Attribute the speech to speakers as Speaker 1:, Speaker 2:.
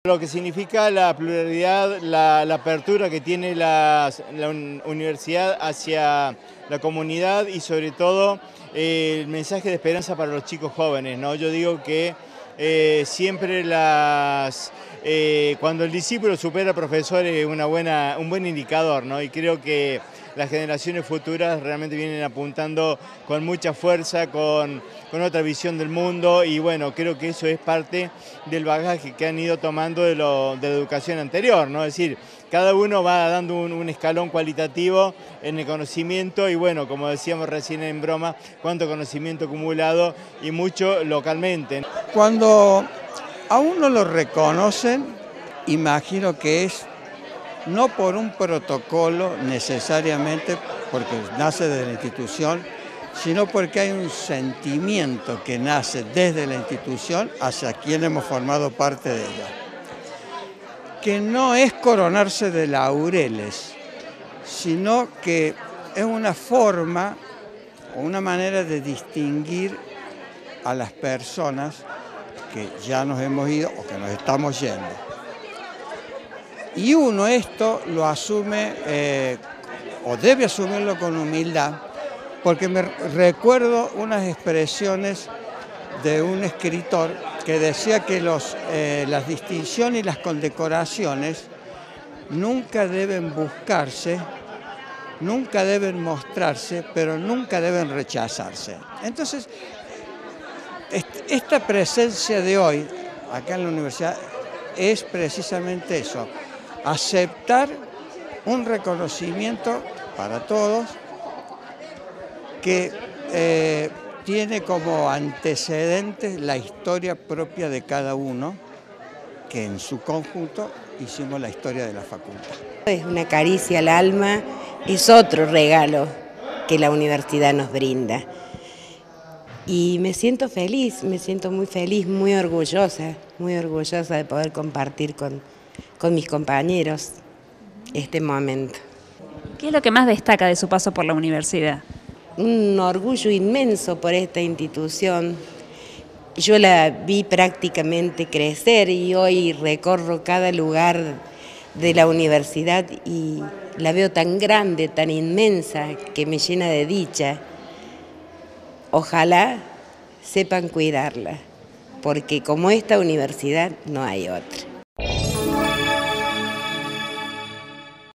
Speaker 1: Lo que significa la pluralidad, la apertura que tiene la universidad hacia la comunidad y sobre todo el mensaje de esperanza para los chicos jóvenes, ¿no? Yo digo que siempre cuando el discípulo supera al profesor es un buen indicador, ¿no? Y creo que las generaciones futuras realmente vienen apuntando con mucha fuerza, con otra visión del mundo y bueno, creo que eso es parte del bagaje que han ido tomando de la educación anterior, ¿no? Es decir, cada uno va dando un escalón cualitativo en el conocimiento y bueno, como decíamos recién en broma, cuánto conocimiento acumulado y mucho localmente.
Speaker 2: Cuando a uno lo reconocen, imagino que es no por un protocolo necesariamente, porque nace de la institución, sino porque hay un sentimiento que nace desde la institución hacia quien hemos formado parte de ella. Que no es coronarse de laureles, sino que es una forma o una manera de distinguir a las personas que ya nos hemos ido o que nos estamos yendo. Y uno esto lo asume o debe asumirlo con humildad, porque me recuerdo unas expresiones de un escritor que decía que las distinciones y las condecoraciones nunca deben buscarse, nunca deben mostrarse, pero nunca deben rechazarse. Entonces, esta presencia de hoy acá en la universidad es precisamente eso, aceptar un reconocimiento para todos que tiene como antecedentes la historia propia de cada uno, que en su conjunto hicimos la historia de la facultad.
Speaker 3: Es una caricia al alma, es otro regalo que la universidad nos brinda. Y me siento feliz, me siento muy feliz, muy orgullosa de poder compartir con mis compañeros este momento.
Speaker 4: ¿Qué es lo que más destaca de su paso por la universidad?
Speaker 3: Un orgullo inmenso por esta institución. Yo la vi prácticamente crecer y hoy recorro cada lugar de la universidad y la veo tan grande, tan inmensa, que me llena de dicha. Ojalá sepan cuidarla, porque como esta universidad no hay otra.